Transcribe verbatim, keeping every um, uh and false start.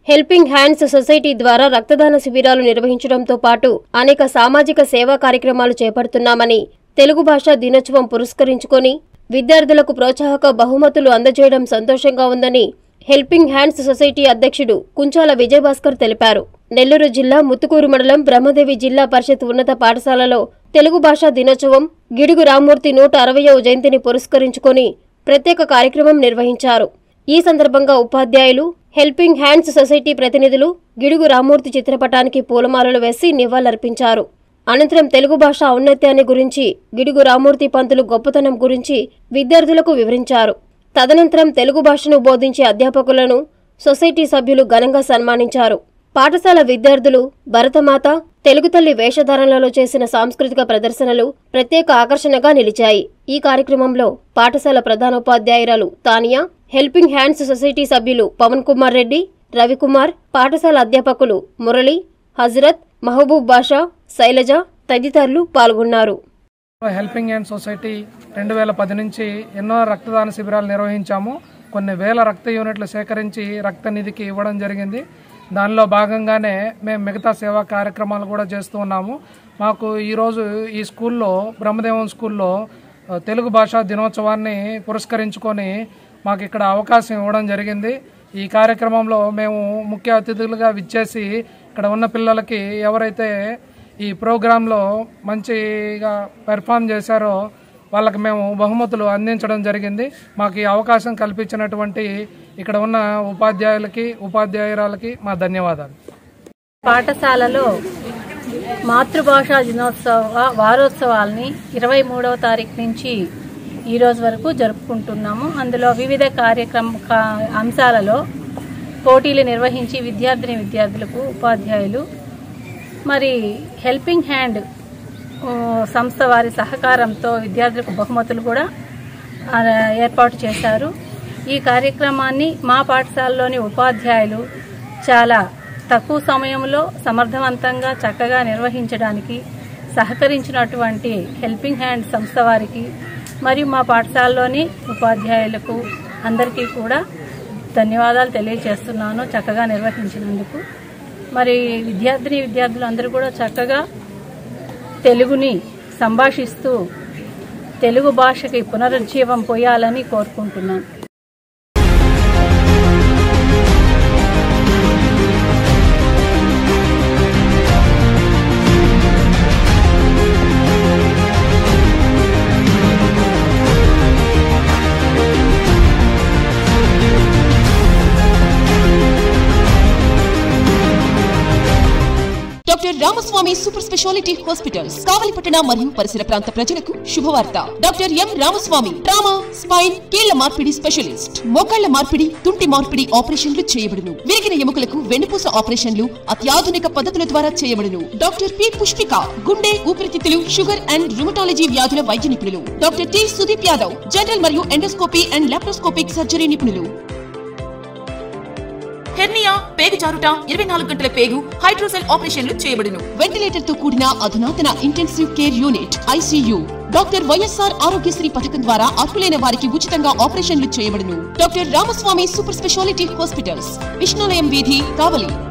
Helping hands society ద్వారా రక్తదాన శిబిరాలు నిర్వహించడంతో పాటు అనేక సామాజిక సేవా కార్యక్రమాలు చేపడుతున్నామని, తెలుగు భాషా దినోత్సవం పురస్కరించుకొని విద్యార్థులకు ప్రోత్సాహక బహుమతులు అందజేయడం సంతోషంగా ఉందని హెల్పింగ్ హ్యాండ్స్ సొసైటీ అధ్యక్షుడు కుంచాల విజయభాస్కర్ తెలిపారు. నెల్లూరు జిల్లా ముత్తుకూరు మండలం బ్రహ్మదేవి జిల్లా పరిషత్ ఉన్నత పాఠశాలలో తెలుగు భాషా దినోత్సవం గిడుగు రామ్మూర్తి నూట అరవయవ జయంతిని పురస్కరించుకొని ప్రత్యేక కార్యక్రమం నిర్వహించారు. ఈ సందర్భంగా ఉపాధ్యాయులు, హెల్పింగ్ హ్యాండ్స్ సొసైటీ ప్రతినిధులు గిడుగు రామ్మూర్తి చిత్రపటానికి పూలమాలలు వేసి నివాళులర్పించారు. అనంతరం తెలుగు భాష ఔన్నత్యాన్ని గురించి, గిడుగు రామ్మూర్తి పంతులు గొప్పతనం గురించి విద్యార్థులకు వివరించారు. తదనంతరం తెలుగు భాషను బోధించే అధ్యాపకులను సొసైటీ సభ్యులు ఘనంగా సన్మానించారు. పాఠశాల విద్యార్థులు భరతమాత, తెలుగు తల్లి వేషధారణలలో చేసిన సాంస్కృతిక ప్రదర్శనలు ప్రత్యేక ఆకర్షణగా నిలిచాయి. ఈ కార్యక్రమంలో పాఠశాల ప్రధానోపాధ్యాయురాలు తానియా, హెల్పింగ్ హ్యాండ్స్ సొసైటీ సభ్యులు పవన్ కుమార్ రెడ్డి, రవికుమార్, పాఠశాల అధ్యాపకులు మురళి, హజరత్, మహబూబ్ బాషా, శైలజ తదితరులు పాల్గొన్నారు. హెల్పింగ్ హ్యాండ్ సొసైటీ రెండు వేల పది నుంచి ఎన్నో రక్తదాన శిబిరాలు నిర్వహించాము. కొన్ని వేల రక్త యూనిట్లు సేకరించి రక్త నిధికి ఇవ్వడం జరిగింది. దానిలో భాగంగానే మేము మిగతా సేవా కార్యక్రమాలు కూడా చేస్తూ ఉన్నాము. మాకు ఈరోజు ఈ స్కూల్లో, బ్రహ్మదేవం స్కూల్లో తెలుగు భాషా దినోత్సవాన్ని పురస్కరించుకొని మాకు ఇక్కడ అవకాశం ఇవ్వడం జరిగింది. ఈ కార్యక్రమంలో మేము ముఖ్య అతిథులుగా విచ్చేసి ఇక్కడ ఉన్న పిల్లలకి ఎవరైతే ఈ ప్రోగ్రాంలో మంచిగా పెర్ఫామ్ చేశారో వాళ్ళకి మేము బహుమతులు అందించడం జరిగింది. మాకు ఈ అవకాశం కల్పించినటువంటి ఇక్కడ ఉన్న ఉపాధ్యాయులకి, ఉపాధ్యాయురాలకి మా ధన్యవాదాలు. పాఠశాలలో మాతృభాషా దినోత్సవ వారోత్సవాల్ని ఇరవై మూడవ తారీఖు నుంచి ఈ రోజు వరకు జరుపుకుంటున్నాము. అందులో వివిధ కార్యక్రమ అంశాలలో పోటీలు నిర్వహించి విద్యార్థిని విద్యార్థులకు, ఉపాధ్యాయులు మరి హెల్పింగ్ హ్యాండ్ సంస్థ వారి సహకారంతో విద్యార్థులకు బహుమతులు కూడా ఏర్పాటు చేశారు. ఈ కార్యక్రమాన్ని మా పాఠశాలలోని ఉపాధ్యాయులు చాలా తక్కువ సమయంలో సమర్థవంతంగా చక్కగా నిర్వహించడానికి సహకరించినటువంటి హెల్పింగ్ హ్యాండ్ సంస్థ వారికి మరియు మా పాఠశాలలోని ఉపాధ్యాయులకు అందరికీ కూడా ధన్యవాదాలు తెలియజేస్తున్నాను చక్కగా నిర్వహించినందుకు. మరి విద్యార్థిని విద్యార్థులు అందరూ కూడా చక్కగా తెలుగుని సంభాషిస్తూ తెలుగు భాషకి పునరుజ్జీవం పోయాలని కోరుకుంటున్నాను. Doctor Ramaswamy super speciality hospitals, కావలిపట్టణ మరియు పరిసర ప్రాంత ప్రజలకు శుభవార్త. Doctor M Ramaswamy trauma, spine, కీళ్ల మార్పిడి స్పెషలిస్ట్. మోకాళ్ల మార్పిడి, తుంటి మార్పిడి ఆపరేషన్లు చేయబడును. విరిగిన ఎముకలకు వెన్నుపూస ఆపరేషన్లు అత్యాధునిక పద్ధతుల ద్వారా చేయబడును. డాక్టర్ పి పుష్పిక గుండె, ఊపిరితిత్తులు, షుగర్ అండ్ రుమటాలజీ వ్యాధుల వైద్య నిపుణులు. Doctor T Sudeep Yadav general మరియు ఎండోస్కోపీ అండ్ లాప్రోస్కోపిక్ సర్జరీ నిపుణులు. హెర్నియా, పేగు జారుట, ఇరవై నాలుగు గంటల పేగు, హైడ్రోసెల్ ఆపరేషన్లు చేయబడును. వెంటిలేటర్ తో కూడిన అధునాతన intensive care unit ICU. Doctor YSR Aarogyasri పథకం ద్వారా అర్హులైన వారికి ఉచితంగా ఆపరేషన్లు చేయబడును. Doctor Ramaswamy super speciality hospitals, Vishnulayam వీధి, కావలి.